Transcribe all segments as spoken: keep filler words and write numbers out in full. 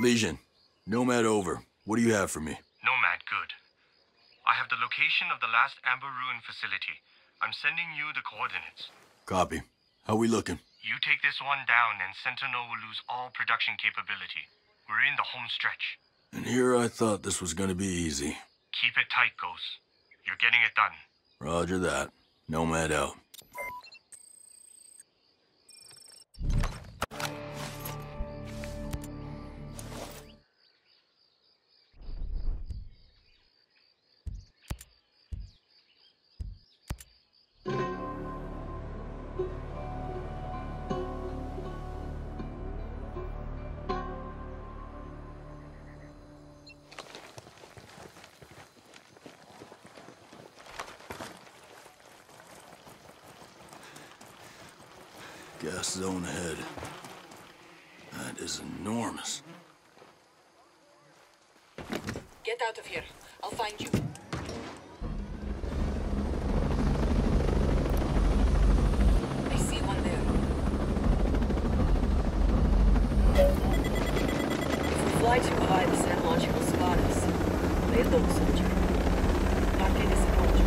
Legion, Nomad over. What do you have for me? Nomad, good. I have the location of the last Amber Ruin facility. I'm sending you the coordinates. Copy. How we looking? You take this one down and Sentinel will lose all production capability. We're in the home stretch. And here I thought this was gonna be easy. Keep it tight, Ghost. You're getting it done. Roger that. Nomad out. Gas zone ahead. That is enormous. Get out of here. I'll find you. I see one there. If we fly too high, the SAM launcher will spot us. Lay low, soldier. Target is approaching.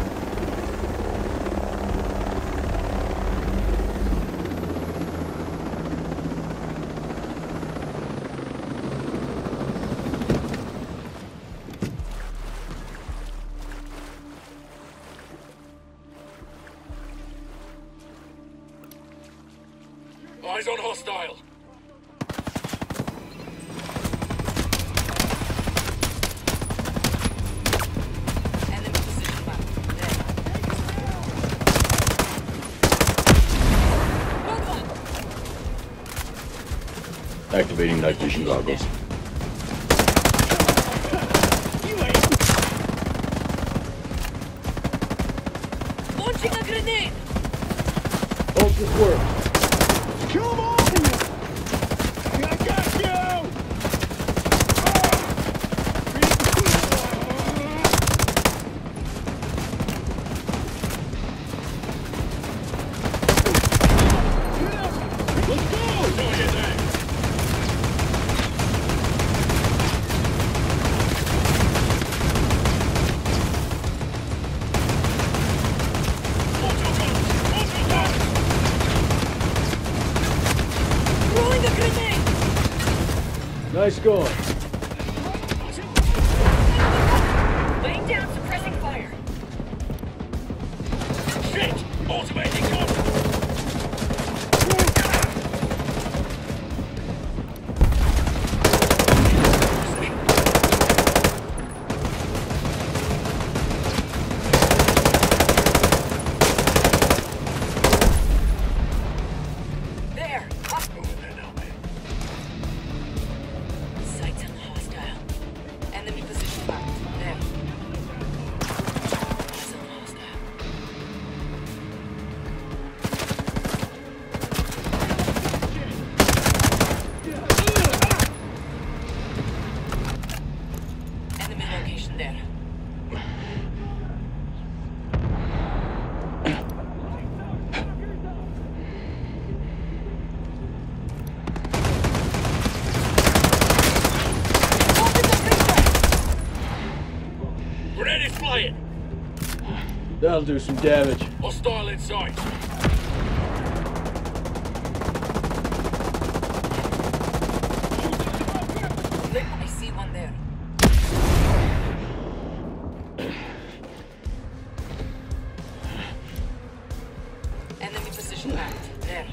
Eyes on hostile. Enemy position map. There. Good one. Activating night vision goggles. Launching a grenade. Hold this work. Come on! I got you! Let's go! Do your thing! Throwing a grenade. Nice going. Laying down suppressing fire. Shit! Automating gun! There. Up. Sights on the hostile. Enemy position marked. There. Eyes on the hostile. Enemy location there. Open the breacher! Grenade is flying! That'll do some damage. Hostile in sight! I see one there. Enemy position marked. There.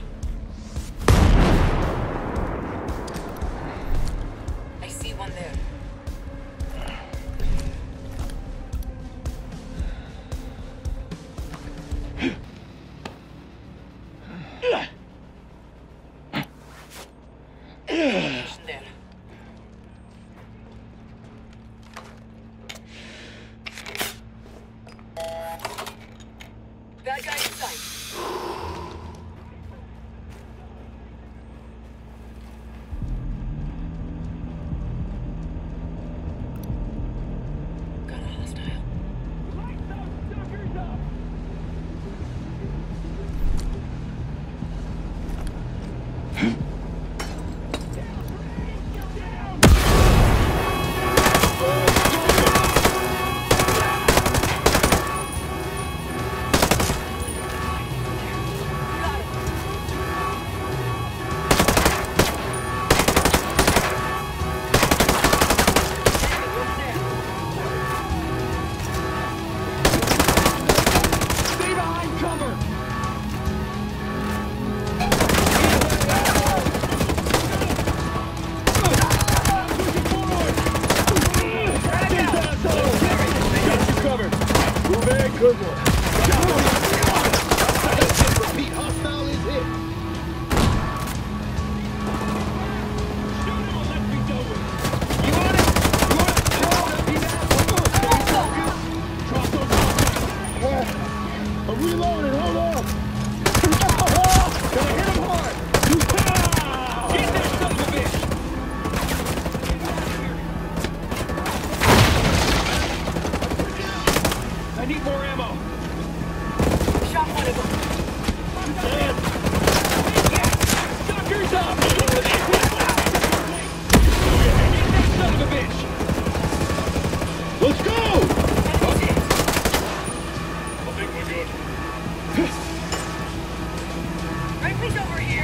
I see one there. Good one. Repeat, hostile is hit. You want it? You want it? Drop those hostiles. I'm reloading, hold on. Gonna hit him hard. Get that son of a bitch. I need more ammo. Shot one of them. Man. Suckers up. Get that son of a bitch. Let's go. I think we're good. Ripley's over here.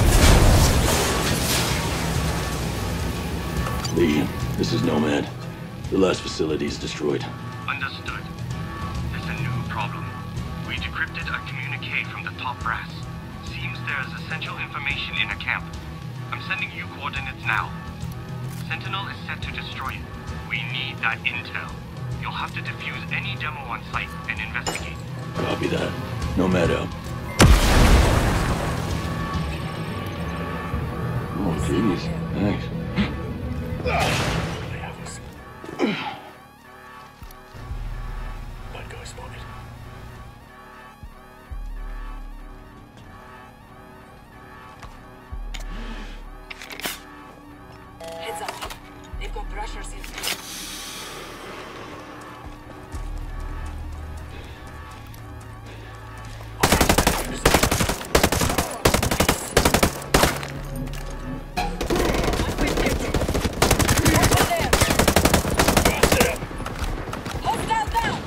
Lee, this is Nomad. The last facility is destroyed. Understood. There's a new problem. We decrypted a communique from the top brass. Seems there is essential information in a camp. I'm sending you coordinates now. Sentinel is set to destroy it. We need that intel. You'll have to defuse any demo on site and investigate. Copy that. Nomad out. Oh, jeez. Thanks. They have us. Bad guy spotted. Heads up. They've got brushers in. Hostile down!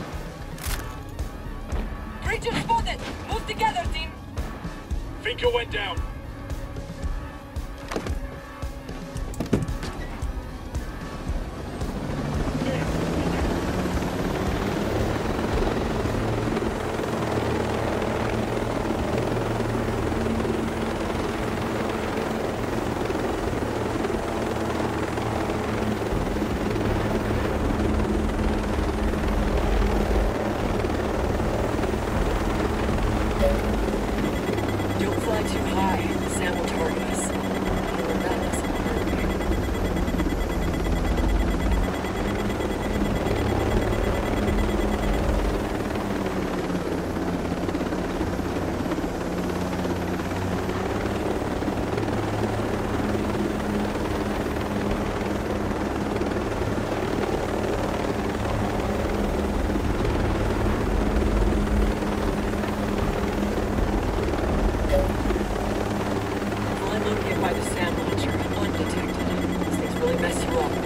Creature spotted! Move together, team! Finko went down. Don't fly too high. Sam will target us. That doesn't work. Fly located by the SAM launcher, undetected. These things really mess you up.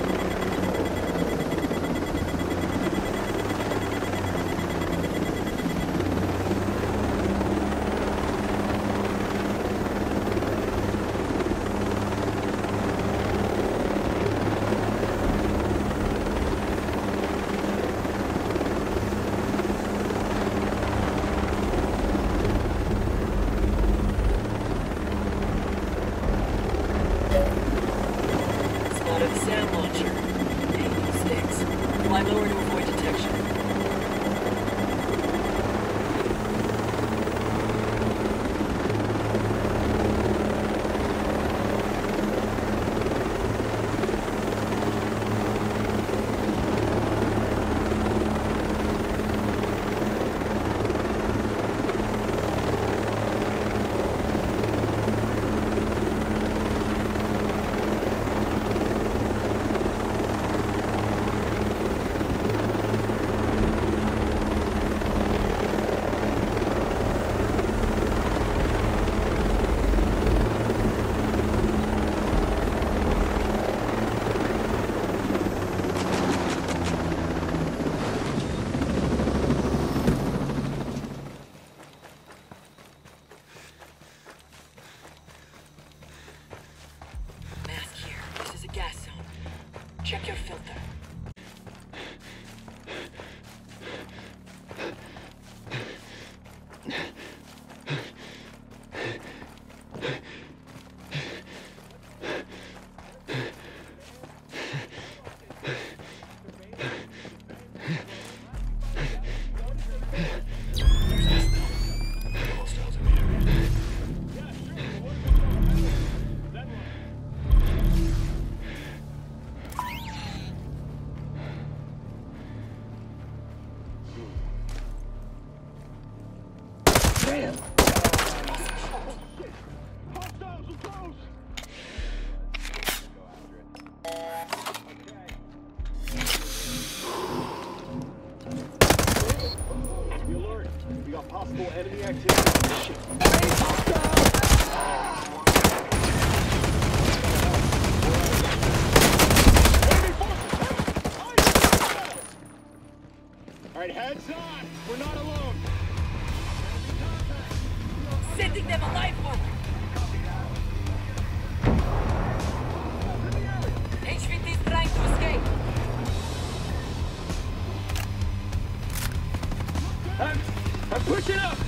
Spotted the SAM launcher. Making mistakes. Fly lower to avoid detection. Damn! Be alert. We got possible enemy activity. Shit. All right, heads on. We're not alone. Sending them a life one. H V T is trying to escape. I'm, I'm pushing up.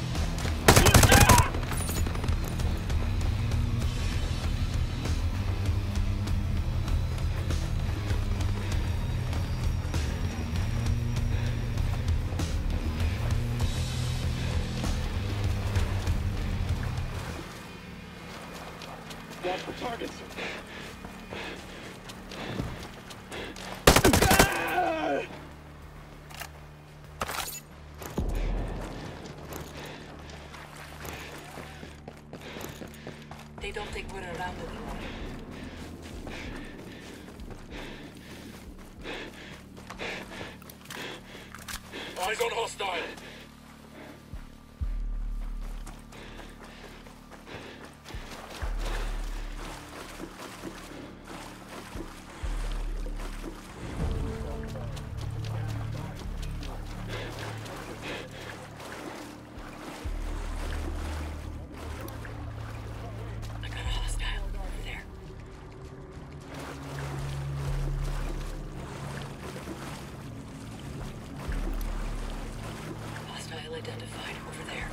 Watch for targets. They don't think we're around anymore. Eyes on hostile. I got a hostile over there. Hostile identified over there.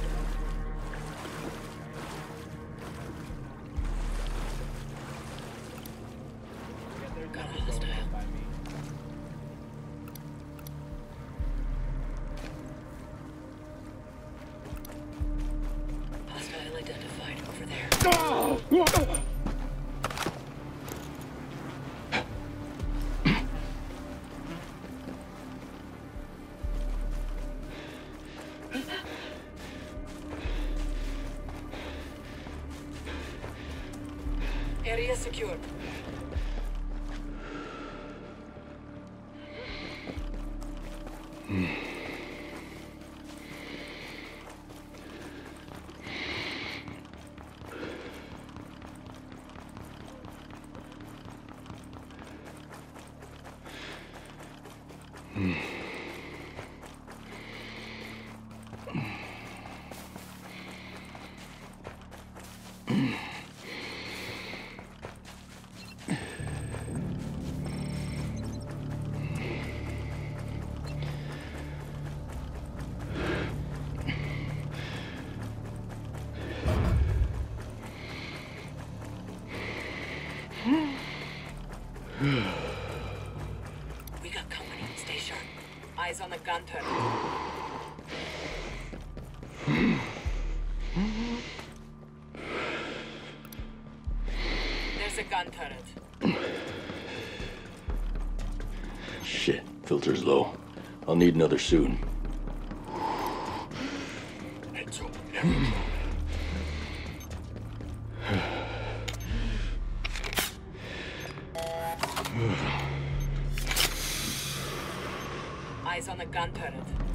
Got a hostile. Hostile identified over there. Area secured. We got company. Stay sharp. Eyes on the gun turret. There's a gun turret. Shit, filter's low. I'll need another soon. Heads up. Never Eyes on the gun turret.